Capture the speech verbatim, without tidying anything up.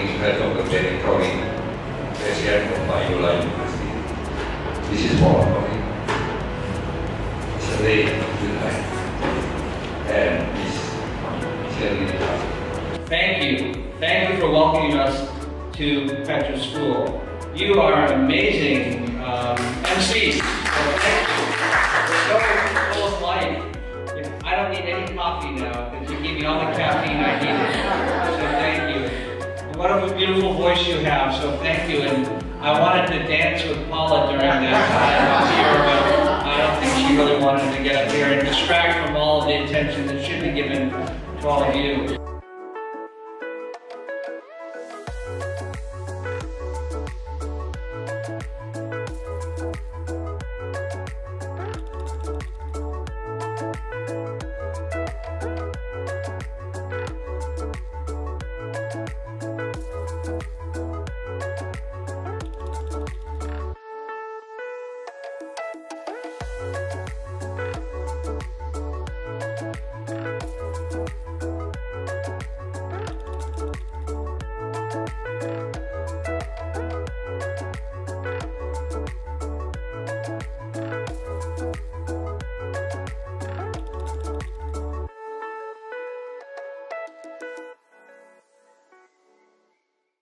morning in front of the Petra, President of Biola University. This is for me. It's a day of July, and this is really tough. Thank you. Thank you for welcoming us to Petra School. You are amazing um, M Cs. So thank you. We're so full of life. I don't need any coffee now because you gave me all the caffeine I needed. So thank you. And what a beautiful voice you have. So thank you. And I wanted to dance with Paula during that time I was here, but I don't think she really wanted to get up here and distract from all of the attention that should be given to all of you.